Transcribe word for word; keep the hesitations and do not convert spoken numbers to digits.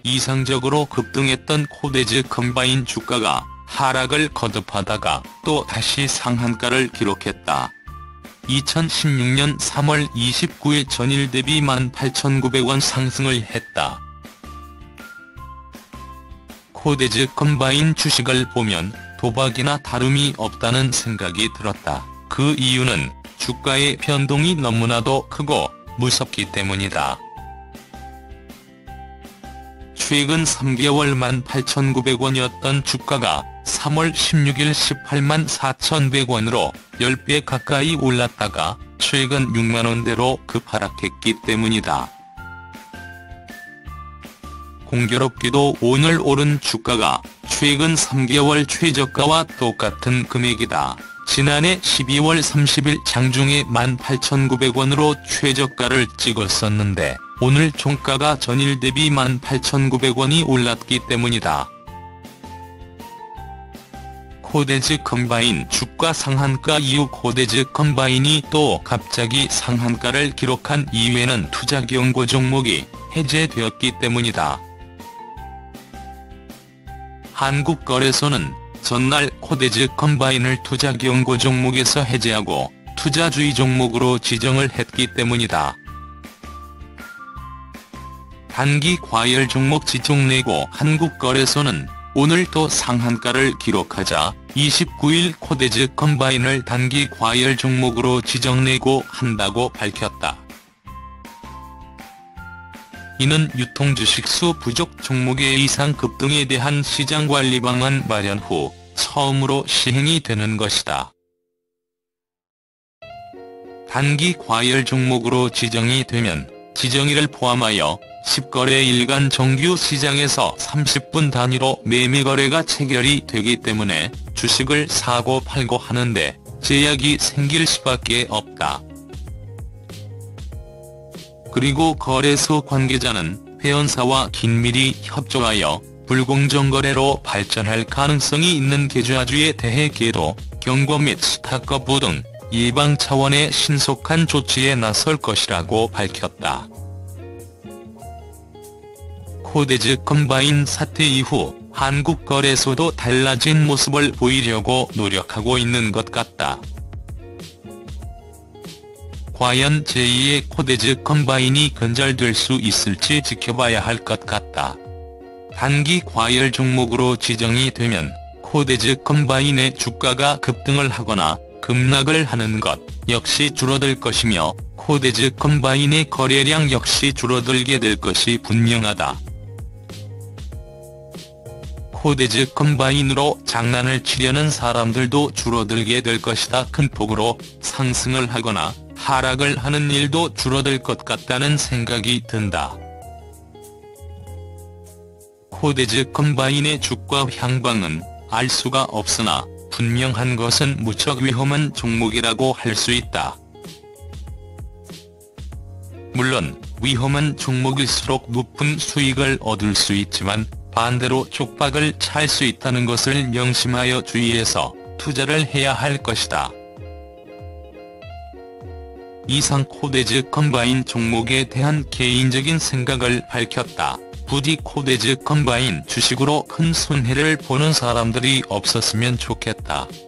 이상적으로 급등했던 코데즈 컴바인 주가가 하락을 거듭하다가 또 다시 상한가를 기록했다. 이천십육 년 삼월 이십구일 전일 대비 만 팔천구백 원 상승을 했다. 코데즈 컴바인 주식을 보면 도박이나 다름이 없다는 생각이 들었다. 그 이유는 주가의 변동이 너무나도 크고 무섭기 때문이다. 최근 삼 개월 만 팔천구백 원이었던 주가가 삼월 십육일 십팔만 사천백 원으로 십 배 가까이 올랐다가 최근 육만 원대로 급하락했기 때문이다. 공교롭게도 오늘 오른 주가가 최근 삼 개월 최저가와 똑같은 금액이다. 지난해 십이월 삼십일 장중에 만 팔천구백 원으로 최저가를 찍었었는데 오늘 종가가 전일 대비 만 팔천구백 원이 올랐기 때문이다. 코데즈 컴바인 주가 상한가 이후 코데즈 컴바인이 또 갑자기 상한가를 기록한 이유에는 투자 경고 종목이 해제되었기 때문이다. 한국거래소는 전날 코데즈 컴바인을 투자 경고 종목에서 해제하고 투자주의 종목으로 지정을 했기 때문이다. 단기 과열 종목 지정 내고 한국거래소는 오늘 또 상한가를 기록하자 이십구일 코데즈 컴바인을 단기 과열 종목으로 지정내고 한다고 밝혔다. 이는 유통주식수 부족 종목의 이상 급등에 대한 시장관리 방안 마련 후 처음으로 시행이 되는 것이다. 단기 과열 종목으로 지정이 되면 지정일을 포함하여 십 거래일간 정규 시장에서 삼십 분 단위로 매매 거래가 체결이 되기 때문에 주식을 사고 팔고 하는데 제약이 생길 수밖에 없다. 그리고 거래소 관계자는 회원사와 긴밀히 협조하여 불공정 거래로 발전할 가능성이 있는 계좌주에 대해 계도, 경고 및 스탁 거부 등 예방 차원의 신속한 조치에 나설 것이라고 밝혔다. 코데즈 컴바인 사태 이후 한국거래소도 달라진 모습을 보이려고 노력하고 있는 것 같다. 과연 제이의 코데즈 컴바인이 근절될 수 있을지 지켜봐야 할 것 같다. 단기 과열 종목으로 지정이 되면 코데즈 컴바인의 주가가 급등을 하거나 급락을 하는 것 역시 줄어들 것이며 코데즈 컴바인의 거래량 역시 줄어들게 될 것이 분명하다. 코데즈 컴바인으로 장난을 치려는 사람들도 줄어들게 될 것이다. 큰 폭으로 상승을 하거나 하락을 하는 일도 줄어들 것 같다는 생각이 든다. 코데즈 컴바인의 주가 향방은 알 수가 없으나 분명한 것은 무척 위험한 종목이라고 할 수 있다. 물론 위험한 종목일수록 높은 수익을 얻을 수 있지만 반대로 쪽박을 찰 수 있다는 것을 명심하여 주의해서 투자를 해야 할 것이다. 이상 코데즈 컴바인 종목에 대한 개인적인 생각을 밝혔다. 부디 코데즈 컴바인 주식으로 큰 손해를 보는 사람들이 없었으면 좋겠다.